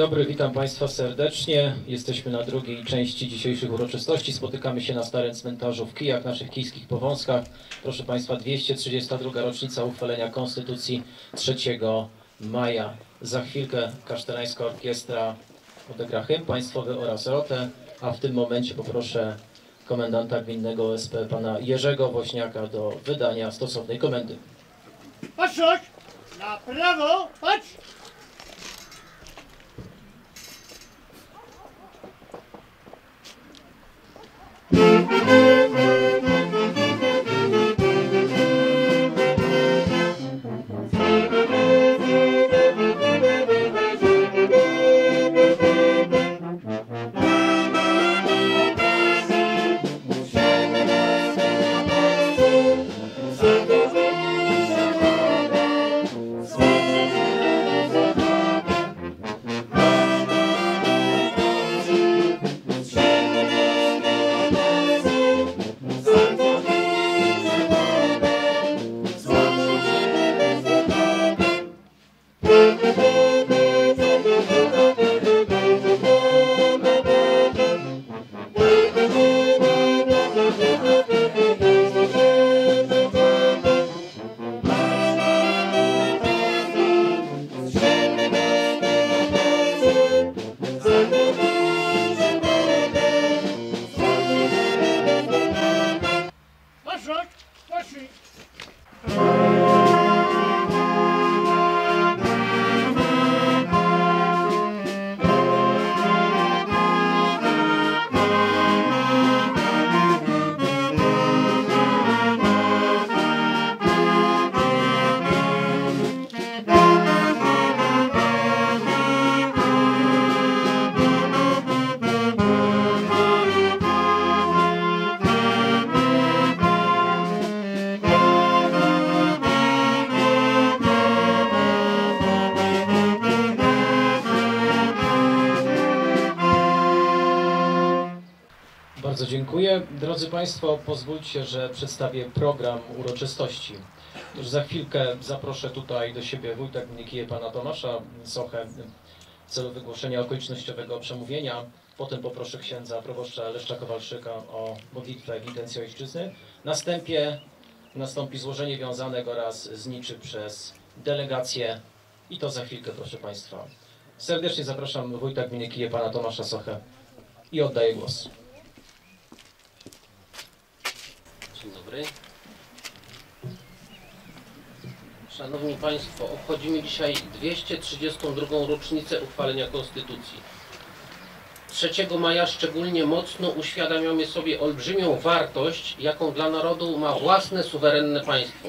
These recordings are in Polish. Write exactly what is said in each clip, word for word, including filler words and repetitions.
dobry, witam Państwa serdecznie. Jesteśmy na drugiej części dzisiejszych uroczystości. Spotykamy się na Starym Cmentarzu w Kijach, naszych kijskich Powązkach. Proszę Państwa, dwieście trzydziesta druga rocznica uchwalenia Konstytucji trzeciego maja. Za chwilkę Kasztelańska Orkiestra odegra hymn państwowy oraz rotę, a w tym momencie poproszę komendanta gminnego O S P pana Jerzego Woźniaka do wydania stosownej komendy. Patrz, chodź! Na prawo, patrz! Bardzo dziękuję. Drodzy Państwo, pozwólcie, że przedstawię program uroczystości. Już za chwilkę zaproszę tutaj do siebie wójta gminy Kije pana Tomasza Sochę w celu wygłoszenia okolicznościowego przemówienia. Potem poproszę księdza proboszcza Leszcza Kowalszyka o modlitwę w intencji ojczyzny. Następnie nastąpi złożenie wiązanek oraz zniczy przez delegację i to za chwilkę, proszę Państwa. Serdecznie zapraszam wójta gminy Kije pana Tomasza Sochę i oddaję głos. Dzień dobry. Szanowni Państwo, obchodzimy dzisiaj dwieście trzydziestą drugą rocznicę uchwalenia Konstytucji. trzeciego maja szczególnie mocno uświadamiamy sobie olbrzymią wartość, jaką dla narodu ma własne suwerenne państwo.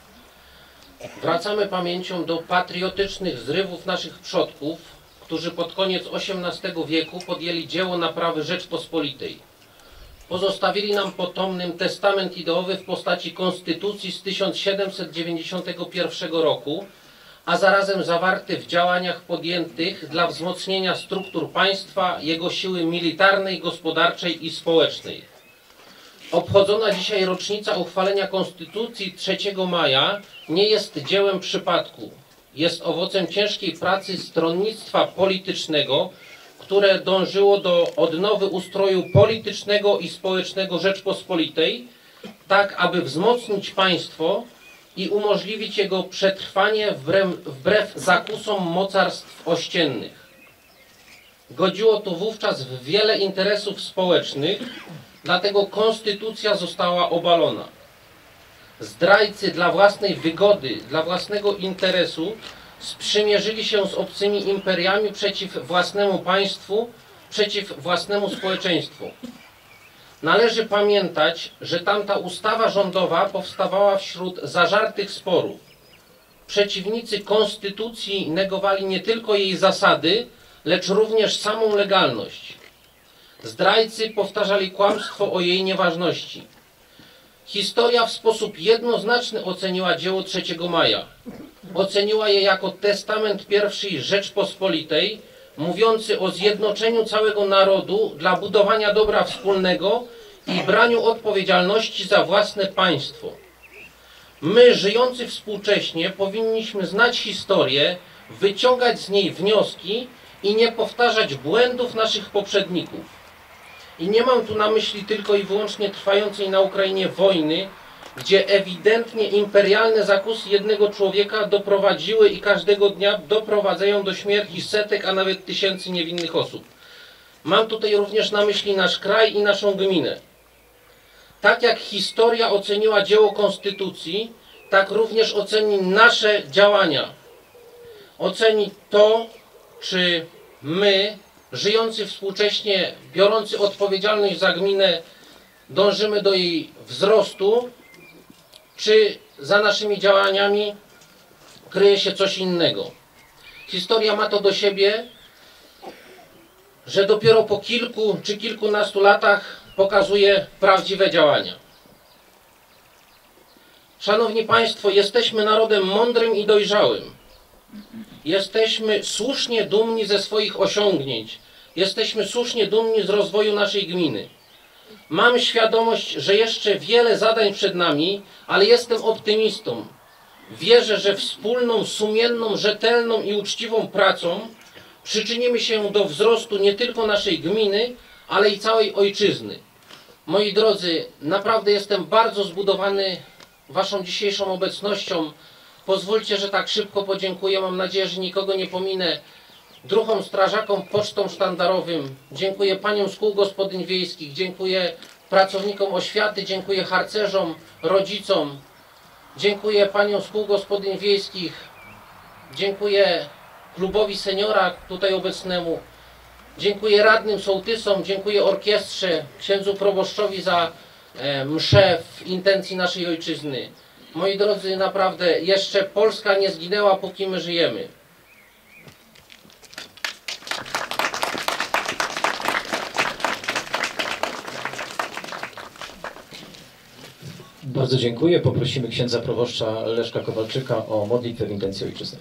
Wracamy pamięcią do patriotycznych zrywów naszych przodków, którzy pod koniec osiemnastego wieku podjęli dzieło naprawy Rzeczpospolitej. Pozostawili nam potomnym testament ideowy w postaci Konstytucji z tysiąc siedemset dziewięćdziesiątego pierwszego roku, a zarazem zawarty w działaniach podjętych dla wzmocnienia struktur państwa, jego siły militarnej, gospodarczej i społecznej. Obchodzona dzisiaj rocznica uchwalenia Konstytucji trzeciego maja nie jest dziełem przypadku. Jest owocem ciężkiej pracy stronnictwa politycznego, które dążyło do odnowy ustroju politycznego i społecznego Rzeczpospolitej, tak aby wzmocnić państwo i umożliwić jego przetrwanie wbrew, wbrew zakusom mocarstw ościennych. Godziło to wówczas w wiele interesów społecznych, dlatego konstytucja została obalona. Zdrajcy dla własnej wygody, dla własnego interesu sprzymierzyli się z obcymi imperiami przeciw własnemu państwu, przeciw własnemu społeczeństwu. Należy pamiętać, że tamta ustawa rządowa powstawała wśród zażartych sporów. Przeciwnicy konstytucji negowali nie tylko jej zasady, lecz również samą legalność. Zdrajcy powtarzali kłamstwo o jej nieważności. Historia w sposób jednoznaczny oceniła dzieło trzeciego maja. Oceniła je jako testament pierwszej Rzeczpospolitej, mówiący o zjednoczeniu całego narodu dla budowania dobra wspólnego i braniu odpowiedzialności za własne państwo. My, żyjący współcześnie, powinniśmy znać historię, wyciągać z niej wnioski i nie powtarzać błędów naszych poprzedników. I nie mam tu na myśli tylko i wyłącznie trwającej na Ukrainie wojny, gdzie ewidentnie imperialne zakusy jednego człowieka doprowadziły i każdego dnia doprowadzają do śmierci setek, a nawet tysięcy niewinnych osób. Mam tutaj również na myśli nasz kraj i naszą gminę. Tak jak historia oceniła dzieło Konstytucji, tak również oceni nasze działania. Oceni to, czy my, żyjący współcześnie, biorący odpowiedzialność za gminę, dążymy do jej wzrostu, czy za naszymi działaniami kryje się coś innego. Historia ma to do siebie, że dopiero po kilku czy kilkunastu latach pokazuje prawdziwe działania. Szanowni Państwo, jesteśmy narodem mądrym i dojrzałym. Jesteśmy słusznie dumni ze swoich osiągnięć. Jesteśmy słusznie dumni z rozwoju naszej gminy. Mam świadomość, że jeszcze wiele zadań przed nami, ale jestem optymistą. Wierzę, że wspólną, sumienną, rzetelną i uczciwą pracą przyczynimy się do wzrostu nie tylko naszej gminy, ale i całej ojczyzny. Moi drodzy, naprawdę jestem bardzo zbudowany Waszą dzisiejszą obecnością. Pozwólcie, że tak szybko podziękuję. Mam nadzieję, że nikogo nie pominę. Druhom strażakom, pocztom sztandarowym. Dziękuję paniom z kół gospodyń wiejskich. Dziękuję pracownikom oświaty. Dziękuję harcerzom, rodzicom. Dziękuję paniom z kół gospodyń wiejskich. Dziękuję klubowi seniora tutaj obecnemu. Dziękuję radnym sołtysom. Dziękuję orkiestrze, księdzu proboszczowi za e, mszę w intencji naszej ojczyzny. Moi drodzy, naprawdę jeszcze Polska nie zginęła, póki my żyjemy. Bardzo dziękuję. Poprosimy księdza proboszcza Leszka Kowalczyka o modlitwę w intencji ojczyzny.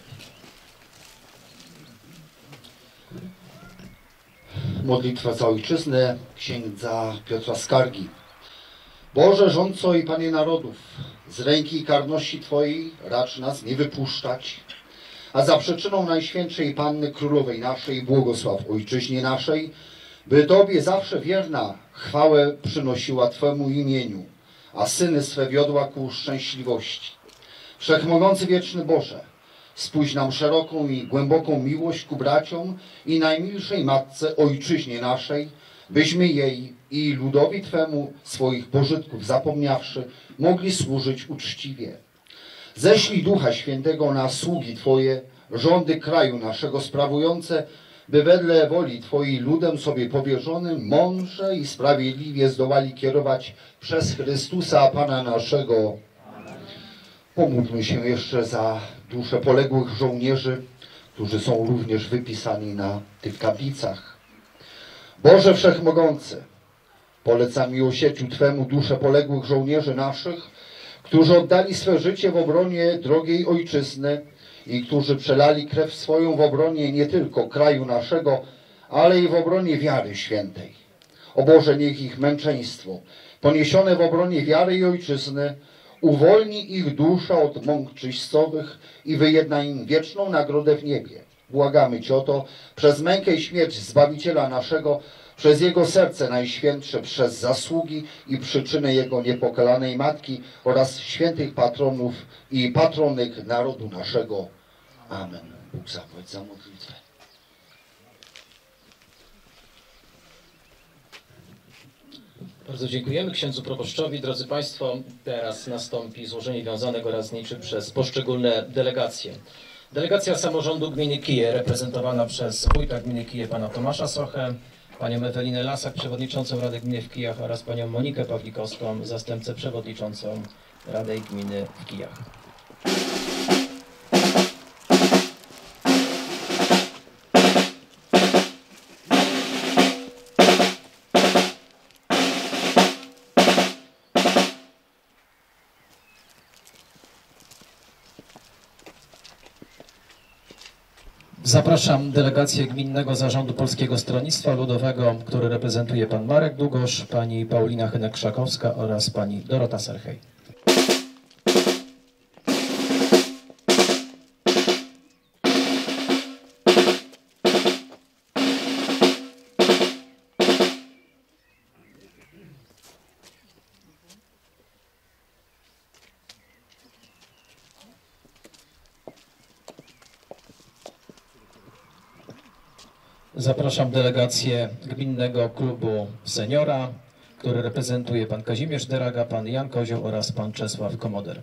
Modlitwa za ojczyznę księdza Piotra Skargi. Boże, rządco i Panie narodów, z ręki karności Twojej racz nas nie wypuszczać, a za przyczyną Najświętszej Panny Królowej naszej błogosław ojczyźnie naszej, by Tobie zawsze wierna chwałę przynosiła Twemu imieniu, a syny swe wiodła ku szczęśliwości. Wszechmogący wieczny Boże, spójrz nam szeroką i głęboką miłość ku braciom i najmilszej Matce Ojczyźnie naszej, byśmy jej i ludowi Twemu swoich pożytków zapomniawszy, mogli służyć uczciwie. Ześlij Ducha Świętego na sługi Twoje, rządy kraju naszego sprawujące, by wedle woli Twojej ludem sobie powierzonym mądrze i sprawiedliwie zdołali kierować przez Chrystusa Pana naszego. Pomódlmy się jeszcze za dusze poległych żołnierzy, którzy są również wypisani na tych tablicach. Boże Wszechmogący, polecam miłosierdziu Twemu dusze poległych żołnierzy naszych, którzy oddali swe życie w obronie drogiej ojczyzny i którzy przelali krew swoją w obronie nie tylko kraju naszego, ale i w obronie wiary świętej. O Boże, niech ich męczeństwo, poniesione w obronie wiary i ojczyzny, uwolni ich dusza od mąk czyścowych i wyjedna im wieczną nagrodę w niebie. Błagamy Cię o to przez mękę i śmierć Zbawiciela naszego, przez Jego serce najświętsze, przez zasługi i przyczyny Jego niepokalanej Matki oraz świętych patronów i patronek narodu naszego. Amen. Bóg zapłać za modlitwę. Bardzo dziękujemy księdzu proboszczowi. Drodzy Państwo, teraz nastąpi złożenie wiązanek oraz niczy przez poszczególne delegacje. Delegacja samorządu gminy Kije, reprezentowana przez wójta gminy Kije pana Tomasza Sochę, panią Ewelinę Lasak, przewodniczącą Rady Gminy w Kijach oraz panią Monikę Pawlikowską, zastępcę przewodniczącą Rady Gminy w Kijach. Zapraszam delegację Gminnego Zarządu Polskiego Stronnictwa Ludowego, który reprezentuje pan Marek Długosz, pani Paulina Henek-Krzakowska oraz pani Dorota Serchej. Zapraszam delegację Gminnego Klubu Seniora, który reprezentuje pan Kazimierz Deraga, pan Jan Kozioł oraz pan Czesław Komoder.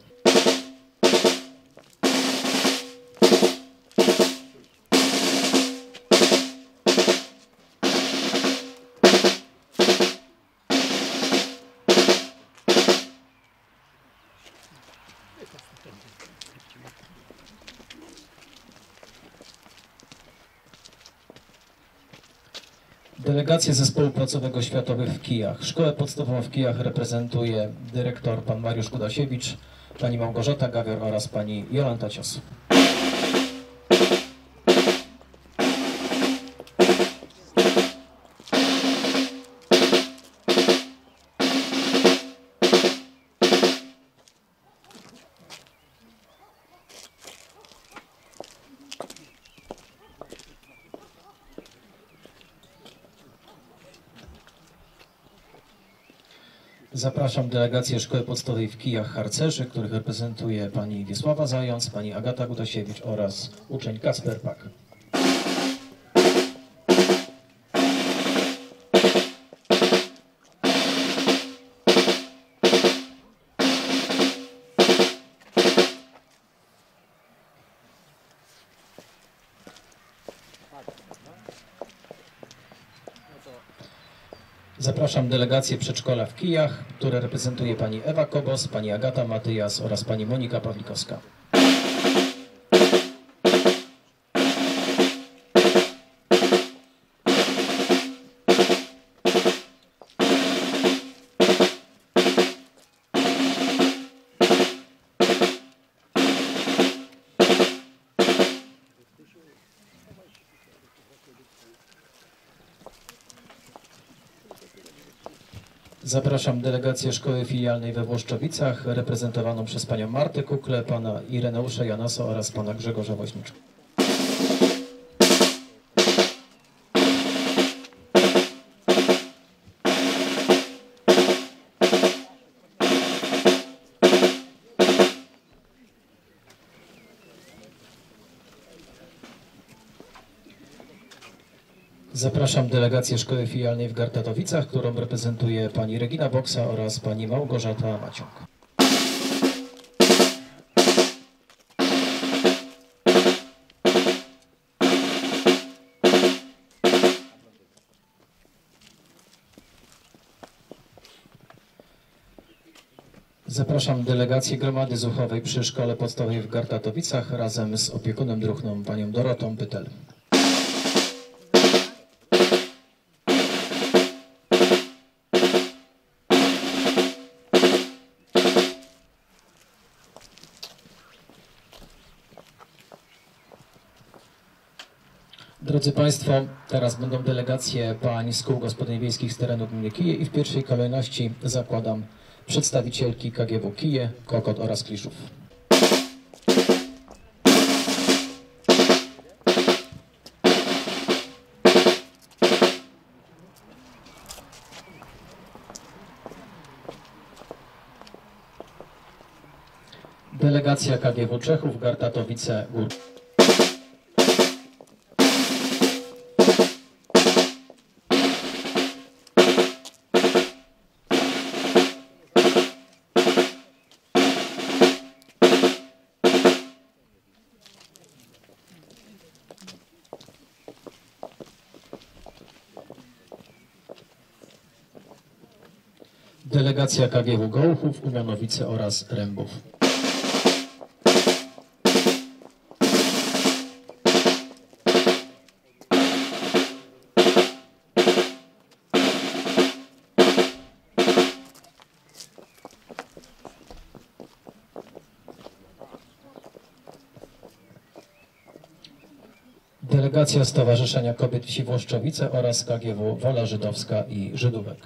Delegację Zespołu Placowego Światowych w Kijach. Szkołę podstawową w Kijach reprezentuje dyrektor pan Mariusz Kudasiewicz, pani Małgorzata Gawior oraz pani Jolanta Cios. Zapraszam delegację Szkoły Podstawowej w Kijach Harcerzy, których reprezentuje pani Wiesława Zając, pani Agata Gudasiewicz oraz uczeń Kacper Pak. Zapraszam delegację przedszkola w Kijach, które reprezentuje pani Ewa Kobos, pani Agata Matyjas oraz pani Monika Pawlikowska. Zapraszam delegację Szkoły Filialnej we Włoszczowicach, reprezentowaną przez panią Martę Kukle, pana Ireneusza Janasa oraz pana Grzegorza Woźniczka. Zapraszam delegację Szkoły Filialnej w Gartatowicach, którą reprezentuje pani Regina Boksa oraz pani Małgorzata Maciąg. Zapraszam delegację Gromady Zuchowej przy Szkole Podstawowej w Gartatowicach razem z opiekunem druhną panią Dorotą Pytel. Drodzy Państwo, teraz będą delegacje pań z kół gospodyń wiejskich z terenu gminy Kije i w pierwszej kolejności zakładam przedstawicielki K G W Kije, Kokot oraz Kliszów. Delegacja K G W Czechów, Gartatowice, Gór. Delegacja K G W Gołuchów, Umianowice oraz Rębów. Delegacja Stowarzyszenia Kobiet Wsi Włoszczowice oraz K G W Wola Żydowska i Żydówek.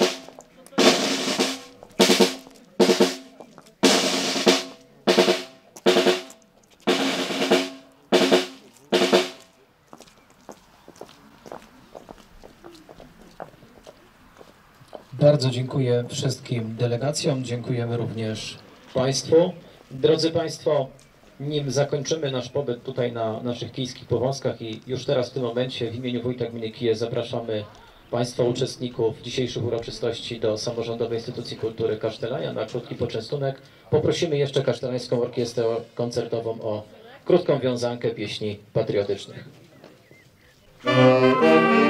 Bardzo dziękuję wszystkim delegacjom, dziękujemy również Państwu. Drodzy Państwo, nim zakończymy nasz pobyt tutaj na naszych kijskich powązkach i już teraz w tym momencie w imieniu wójta gminy Kije zapraszamy Państwa uczestników dzisiejszych uroczystości do Samorządowej Instytucji Kultury Kasztelania na krótki poczęstunek. Poprosimy jeszcze Kasztelańską Orkiestrę Koncertową o krótką wiązankę pieśni patriotycznych.